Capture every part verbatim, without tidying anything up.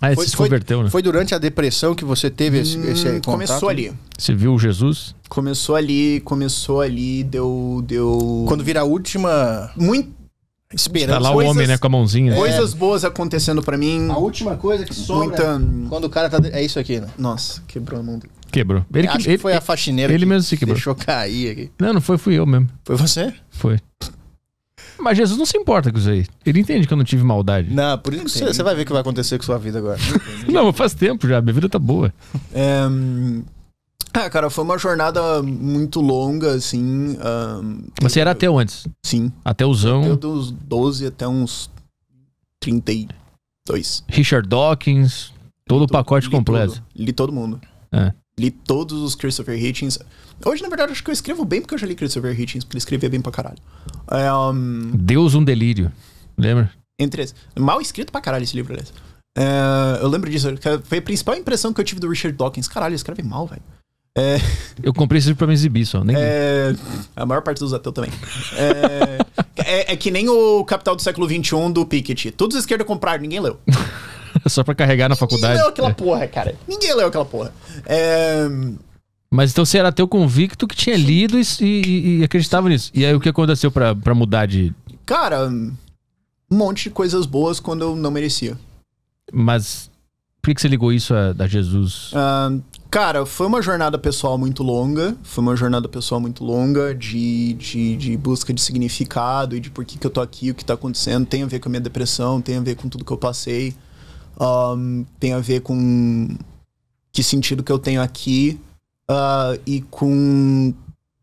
Ah, foi, você se foi, converteu, né? Foi durante a depressão que você teve esse, Hum, esse contato? Começou ali. Você viu Jesus? Começou ali, começou ali, deu... deu... Quando vira a última Muito... esperança. Tá lá o Coisas- homem, né, com a mãozinha. Coisas boas acontecendo pra mim. A última coisa que sobra Muita... quando o cara tá... É isso aqui, né? Nossa, quebrou a mão dele. Quebrou. Ele, Acho que, que ele, foi a faxineira ele que mesmo se quebrou. deixou cair aqui. Não, não foi, fui eu mesmo. Foi você? Foi. Mas Jesus não se importa com isso aí. Ele entende que eu não tive maldade. Não, por isso que você, você vai ver o que vai acontecer com sua vida agora. Não, faz tempo já. Minha vida tá boa. É... Ah, cara, foi uma jornada muito longa, assim. Um... Mas você era ateu antes? Sim. Ateuzão. Eu dos doze até uns trinta e dois. Richard Dawkins. Todo Li o pacote li completo. Tudo. Li todo mundo. É. Li todos os Christopher Hitchens. Hoje, na verdade, acho que eu escrevo bem porque eu já li Christopher Hitchens, porque ele escrevia bem pra caralho. É, um... Deus um delírio. Lembra? Entre esses. Mal escrito pra caralho esse livro, aliás. É, eu lembro disso. Foi a principal impressão que eu tive do Richard Dawkins. Caralho, ele escreve mal, velho. É, Eu comprei esse livro pra me exibir só. Nem li. é, a maior parte dos ateus também. É, é, é que nem o Capital do Século vinte e um do Piketty. Todos os esquerda compraram, ninguém leu. Só pra carregar na faculdade. Ninguém leu aquela É. porra, cara. Ninguém leu aquela porra. É, Mas então você era ateu convicto que tinha lido e, e- e acreditava nisso. E aí o que aconteceu pra, pra mudar de... cara, um monte de coisas boas quando eu não merecia. Mas por que que você ligou isso a, a Jesus? Ah, cara, foi uma jornada pessoal muito longa. Foi uma jornada pessoal muito longa de, de, de busca de significado e de por que, que eu tô aqui, o que tá acontecendo. Tem a ver com a minha depressão, tem a ver com tudo que eu passei. Um, tem a ver com que sentido que eu tenho aqui. Uh, e com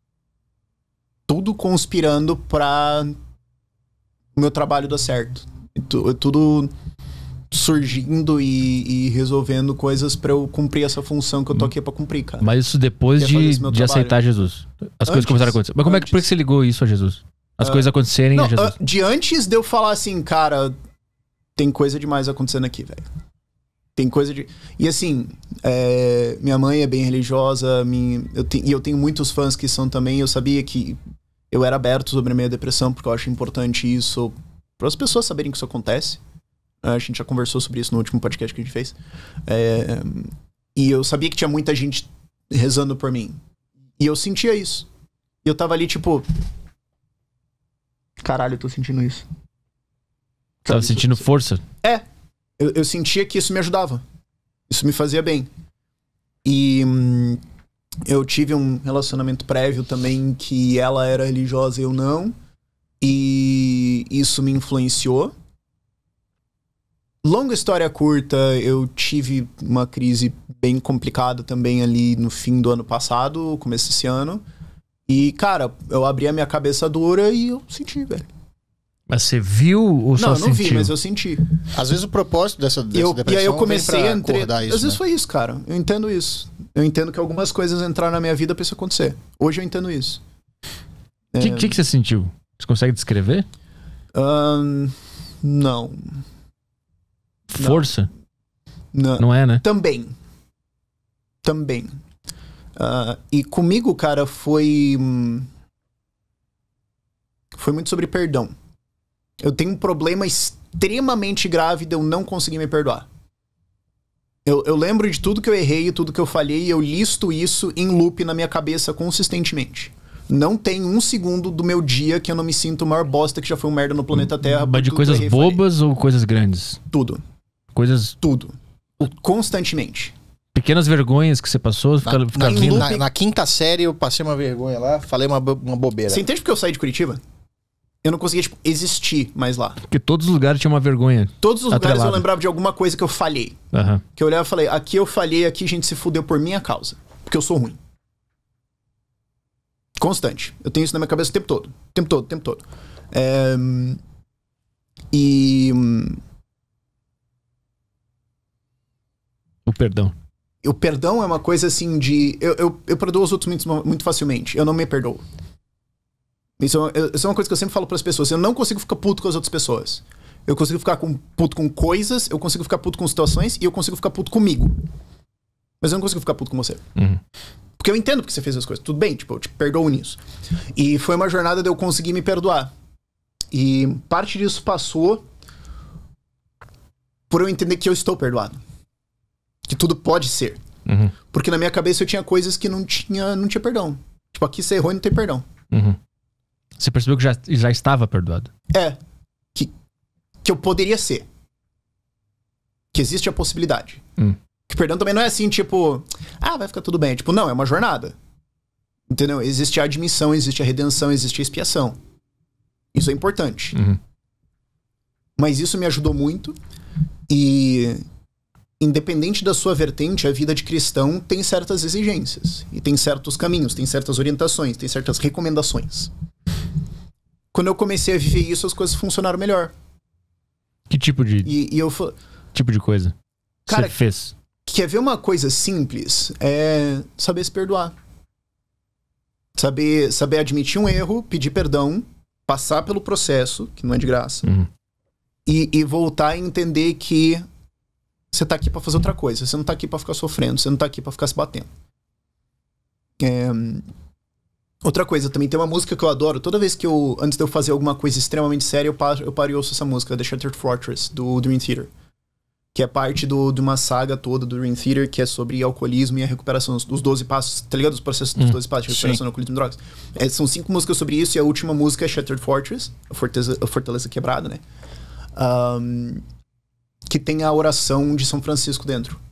tudo conspirando pra o meu trabalho dar certo. E tu- tudo surgindo e, e resolvendo coisas pra eu cumprir essa função que eu tô aqui pra cumprir, cara. Mas isso depois Quer fazer de, esse meu de trabalho. aceitar Jesus. As coisas Antes. começaram a acontecer. Mas como é que, por que Antes. você ligou isso a Jesus? As Ah. coisas acontecerem Não, a Jesus. ah, de antes de eu falar assim, cara, tem coisa demais acontecendo aqui, velho. Tem coisa de... E assim, é, minha mãe é bem religiosa, minha, eu te, e eu tenho muitos fãs que são também. Eu sabia que eu era aberto sobre a minha depressão, porque eu acho importante isso para as pessoas saberem que isso acontece. A gente já conversou sobre isso no último podcast que a gente fez. É, e eu sabia que tinha muita gente rezando por mim. E eu sentia isso. E eu tava ali, tipo... Caralho, eu tô sentindo isso. Tava Sabe, sentindo isso- força? É. Eu, eu sentia que isso me ajudava. Isso me fazia bem. E hum, eu tive um relacionamento prévio também que ela era religiosa e eu não. E isso me influenciou. Longa história curta, eu tive uma crise bem complicada também ali no fim do ano passado, começo desse ano. E, cara, eu abri a minha cabeça dura e eu senti, velho. Mas você viu ou só Não, eu não sentiu? vi, mas eu senti. Às vezes o propósito dessa, dessa Eu, depressão e aí eu vem comecei pra a entre... acordar isso, Às vezes né? foi isso, cara. Eu entendo isso. Eu entendo que algumas coisas entraram na minha vida pra isso acontecer. Hoje eu entendo isso. O que, que, que você sentiu? Você consegue descrever? Ahn, não. Força? Não. Não é, né? Também. Também. Ah, e comigo, cara, foi... hum, Foi muito sobre perdão. Eu tenho um problema extremamente grave de eu não conseguir me perdoar. Eu, eu lembro de tudo que eu errei, tudo que eu falhei, e eu listo isso em loop na minha cabeça consistentemente. Não tem um segundo do meu dia que eu não me sinto o maior bosta que já foi um merda no planeta Terra. por Mas de tudo que eu coisas errei e falhei. bobas ou coisas grandes? Tudo. Coisas... Tudo. O- Constantemente. Pequenas vergonhas que você passou, fica, Na, fica na, vindo. na- na quinta série eu passei uma vergonha lá, falei uma, bo- uma bobeira. Você entende porque eu saí de Curitiba? Eu não conseguia, tipo, existir mais lá. Porque todos os lugares tinham uma vergonha. Todos os lugares Atrelado. eu lembrava de alguma coisa que eu falhei. Aham. Que eu olhava e falei, aqui eu falhei, aqui a gente se fudeu por minha causa. Porque eu sou ruim. Constante. Eu tenho isso na minha cabeça o tempo todo. O tempo todo, o tempo todo. É, E... O perdão. O perdão é uma coisa assim de... Eu, eu, eu perdoo os outros muito, muito facilmente. Eu não me perdoo. Isso é, uma, isso é uma coisa que eu sempre falo pras pessoas. Eu não consigo ficar puto com as outras pessoas. Eu consigo ficar com, puto com coisas, eu consigo ficar puto com situações e eu consigo ficar puto comigo. Mas eu não consigo ficar puto com você. Uhum. Porque eu entendo porque você fez as coisas. Tudo bem, tipo, eu te perdoo nisso. E foi uma jornada de eu conseguir me perdoar. E parte disso passou por eu entender que eu estou perdoado. tudo pode ser. Uhum. Porque na minha cabeça eu tinha coisas que não tinha, não tinha perdão. Tipo, aqui você errou e não tem perdão. Uhum. Você percebeu que já, já estava perdoado? É. Que, que eu poderia ser. Que existe a possibilidade. Hum. Que perdão também não é assim, tipo... Ah, vai ficar tudo bem. Tipo, não, é uma jornada. Entendeu? Existe a admissão, existe a redenção, existe a expiação. Isso é importante. Uhum. Mas isso me ajudou muito. E... independente da sua vertente, a vida de cristão tem certas exigências. E tem certos caminhos, tem certas orientações, tem certas recomendações. Quando eu comecei a viver isso, as coisas funcionaram melhor. Que tipo de, E, e eu falei... tipo de coisa Cara, você fez? Quer ver uma coisa simples? É saber se perdoar. Saber, saber admitir um erro, pedir perdão, passar pelo processo, que não é de graça, Uhum. e, e voltar a entender que você tá aqui pra fazer outra coisa. Você não tá aqui pra ficar sofrendo, você não tá aqui pra ficar se batendo. É... Outra coisa, também tem uma música que eu adoro. Toda vez que eu, antes de eu fazer alguma coisa extremamente séria, eu paro, eu paro e ouço essa música, The Shattered Fortress, do Dream Theater. Que é parte do, de uma saga toda do Dream Theater, que é sobre alcoolismo e a recuperação dos doze passos, tá ligado? Os processos dos Hum, doze passos de recuperação sim. do alcoolismo e drogas. É, são cinco músicas sobre isso, e a última música é Shattered Fortress, a Fortaleza, a Fortaleza Quebrada, né? Um, que tem a oração de São Francisco dentro.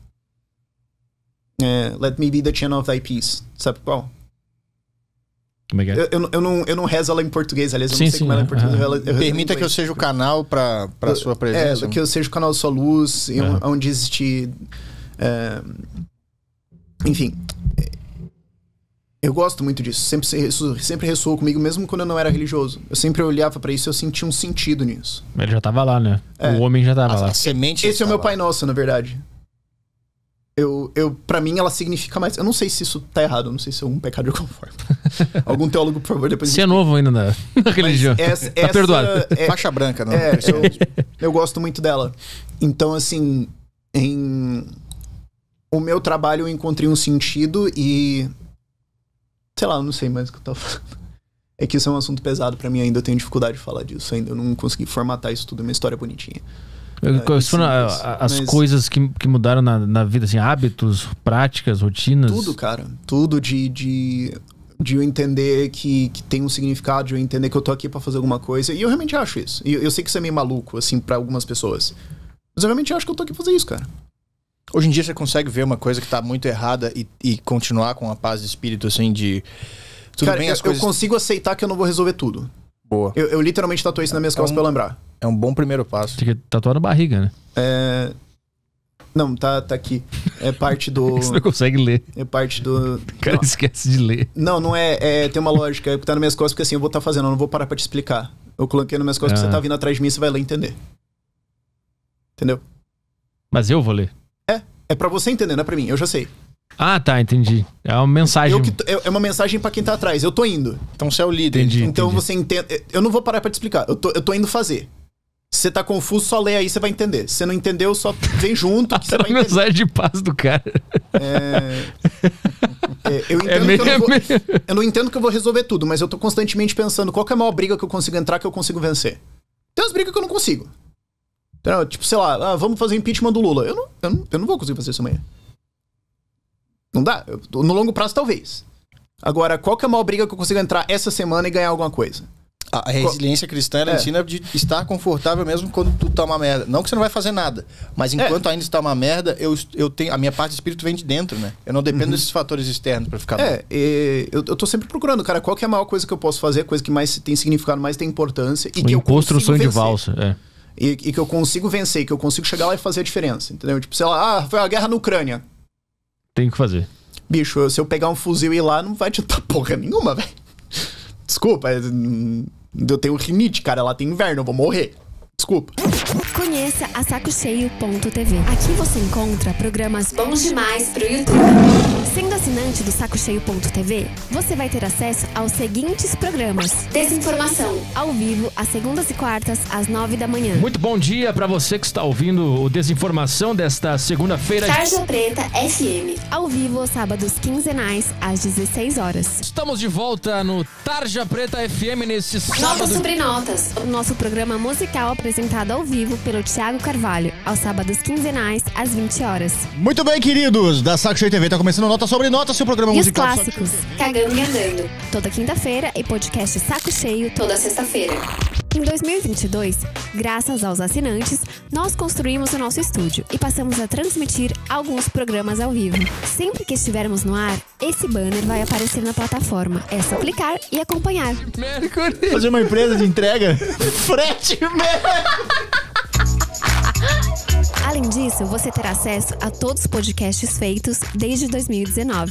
É, Let me be the channel of thy peace. Sabe qual? Como é que é? Eu, eu, eu, não, eu não rezo ela em português, aliás, eu Sim, não sei sim, como ela é em é. português. Ah. eu, eu rezo em Permita que eu inglês. seja o canal pra, pra sua presença. É, que eu seja o canal Sua Luz, e Aham. onde existe... é, enfim. Eu gosto muito disso. Sempre, isso sempre ressoou comigo, mesmo quando eu não era religioso. Eu sempre olhava pra isso e eu sentia um sentido nisso. Ele já tava lá, né? É. O homem já tava A, lá. a semente Esse é o está meu lá. Pai Nosso, na verdade. Eu, eu, pra mim, ela significa mais... Eu não sei se isso tá errado, eu não sei se é um pecado de alguma forma. Algum teólogo, por favor, depois... Você é novo ainda na, na religião. Essa, Tá perdoado. é- Faixa branca, não. É, eu, eu gosto muito dela. Então, assim, em o meu trabalho eu encontrei um sentido e... Sei lá, eu não sei mais o que eu tava falando. É que isso é um assunto pesado pra mim ainda, eu tenho dificuldade de falar disso ainda. Eu não consegui formatar isso tudo, é uma história bonitinha. Quais foram a- simples, a- as mas- coisas que, que mudaram na, na vida, assim, hábitos, práticas, rotinas? Tudo, cara. Tudo de... de... De eu entender que, que tem um significado, de eu entender que eu tô aqui pra fazer alguma coisa. E eu realmente acho isso. E eu, eu sei que isso é meio maluco, assim, pra algumas pessoas. Mas eu realmente acho que eu tô aqui pra fazer isso, cara. Hoje em dia você consegue ver uma coisa que tá muito errada e, e continuar com a paz de espírito, assim, de... Tudo cara, bem, eu, as coisas... eu consigo aceitar que eu não vou resolver tudo. Boa. Eu, eu literalmente tatuei isso nas minhas É costas um- pra eu lembrar. É um bom primeiro passo. Tinha que tatuar na barriga, né? É... Não, tá, tá aqui. É parte do... Você não consegue ler. É parte do... O cara Não, esquece de ler. não, não é, é... Tem uma lógica. É que tá nas minhas costas porque assim, eu vou estar fazendo, eu não vou parar pra te explicar. Eu coloquei nas minhas costas Ah. porque você tá vindo atrás de mim e você vai ler e entender. Entendeu? Mas eu vou ler. É. É pra você entender, não é pra mim. Eu já sei. Ah, tá, entendi. É uma mensagem. Eu que t- é é uma mensagem pra quem tá atrás. Eu tô indo. Então você é o líder. Entendi. Então você entende... Eu não vou parar pra te explicar. Eu tô, eu tô indo fazer. Se você tá confuso, só lê aí, você vai entender. Se você não entendeu, só vem junto que você Era vai uma entender. mensagem de paz do cara. É... É, eu, entendo É meio, que eu, não vou, é meio- eu não entendo que eu vou resolver tudo, mas eu tô constantemente pensando qual que é a maior briga que eu consigo entrar que eu consigo vencer. Tem umas brigas que eu não consigo. Entendeu? Tipo, sei lá, ah, vamos fazer impeachment do Lula. Eu não, eu, não, eu não vou conseguir fazer isso amanhã. Não dá. Eu- no longo prazo, talvez. Agora, qual que é a maior briga que eu consigo entrar essa semana e ganhar alguma coisa? A a resiliência cristã, ela É. ensina de estar confortável mesmo quando tu tá uma merda. Não que você não vai fazer nada, mas enquanto ainda está uma merda, eu, eu tenho, a minha parte de espírito vem de dentro, né? Eu não dependo desses fatores externos pra ficar bom. É, e eu, eu tô sempre procurando, cara, qual que é a maior coisa que eu posso fazer, a coisa que mais tem significado, mais tem importância. E O que eu imposto no consigo sonho de vencer. valsa. É. E, e que eu consigo vencer, que eu consigo chegar lá e fazer a diferença, entendeu? Tipo, sei lá, ah, foi a guerra na Ucrânia. Tem que fazer. Bicho, se eu pegar um fuzil e ir lá, não vai adiantar porra nenhuma, velho. Desculpa, é, hum, eu tenho rinite, cara, lá tem inverno, eu vou morrer. Desculpa. Conheça a saco cheio ponto tv. Aqui você encontra programas bons demais pro YouTube. Sendo assinante do saco cheio ponto tv, você vai ter acesso aos seguintes programas: Desinformação, ao vivo, às segundas e quartas, às nove da manhã. Muito bom dia pra você que está ouvindo o Desinformação desta segunda-feira. Tarja Preta F M, ao vivo aos sábados quinzenais, às dezesseis horas. Estamos de volta no Tarja Preta F M nesse Notas sábado. sobre Notas, o nosso programa musical apresentado ao vivo pelo pelo Thiago Carvalho, aos sábados quinzenais, às vinte horas. Muito bem, queridos, da Saco Cheio T V. Tá começando Nota Sobre Nota, seu programa E os musical. clássicos, Cagando e Andando, toda quinta-feira, e podcast Saco Cheio, toda sexta-feira. Em dois mil e vinte e dois, graças aos assinantes, nós construímos o nosso estúdio e passamos a transmitir alguns programas ao vivo. Sempre que estivermos no ar, esse banner vai aparecer na plataforma. É só clicar e acompanhar. Mercury. Fazer uma empresa de entrega? Frete, Além disso, você terá acesso a todos os podcasts feitos desde dois mil e dezenove.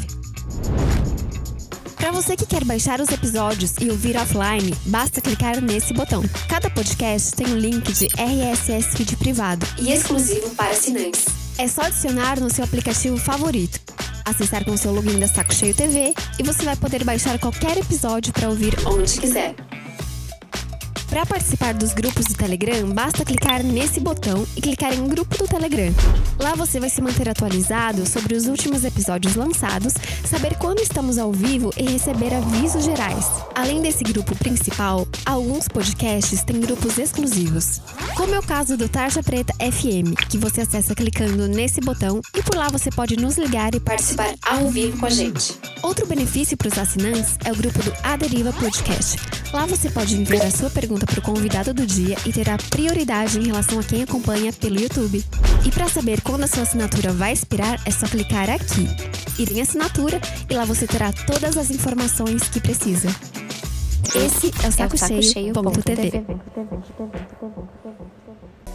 Para você que quer baixar os episódios e ouvir offline, basta clicar nesse botão. Cada podcast tem um link de R S S feed privado e exclusivo para assinantes. É só adicionar no seu aplicativo favorito, acessar com seu login da Saco Cheio T V e você vai poder baixar qualquer episódio para ouvir onde quiser. Para participar dos grupos do Telegram, basta clicar nesse botão e clicar em Grupo do Telegram. Lá você vai se manter atualizado sobre os últimos episódios lançados, saber quando estamos ao vivo e receber avisos gerais. Além desse grupo principal, alguns podcasts têm grupos exclusivos, como é o caso do Tarja Preta F M, que você acessa clicando nesse botão e por lá você pode nos ligar e participar ao vivo com a gente. Outro benefício para os assinantes é o grupo do A Deriva Podcast. Lá você pode enviar a sua pergunta para o convidado do dia e terá prioridade em relação a quem acompanha pelo YouTube. E para saber quando a sua assinatura vai expirar, é só clicar aqui, ir em assinatura, e lá você terá todas as informações que precisa. Esse é o saco cheio ponto T V.